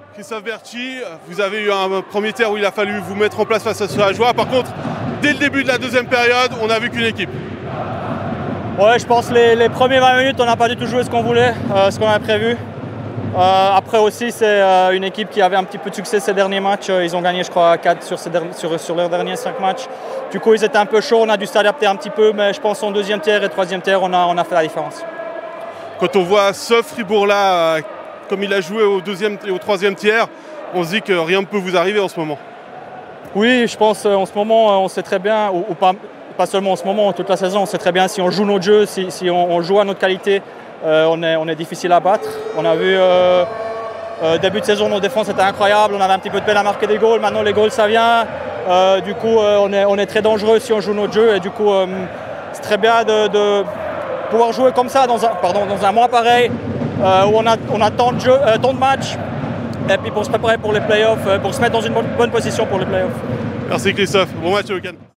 Christophe Berthy, vous avez eu un premier tiers où il a fallu vous mettre en place face à ce joie. Par contre, dès le début de la deuxième période, on a vu qu'une équipe. Ouais, je pense que les premières 20 minutes, on n'a pas du tout joué ce qu'on voulait, ce qu'on avait prévu. Après aussi, c'est une équipe qui avait un petit peu de succès ces derniers matchs. Ils ont gagné, je crois, 4 sur leurs derniers 5 matchs. Du coup, ils étaient un peu chauds, on a dû s'adapter un petit peu, mais je pense qu'en deuxième tiers et troisième tiers, on a fait la différence. Quand on voit ce Fribourg-là, comme il a joué au deuxième et au troisième tiers, on se dit que rien ne peut vous arriver en ce moment. Oui, je pense en ce moment, on sait très bien, ou pas seulement en ce moment, toute la saison, on sait très bien si on joue notre jeu, si on joue à notre qualité, on est difficile à battre. On a vu début de saison, nos défenses étaient incroyables, on avait un petit peu de peine à marquer des goals, maintenant les goals ça vient. Du coup, on est très dangereux si on joue notre jeu et du coup, c'est très bien de pouvoir jouer comme ça dans un mois pareil, où on a tant de matchs, et puis pour se préparer pour les playoffs, pour se mettre dans une bonne position pour les playoffs. Merci Christophe, bon match au week-end.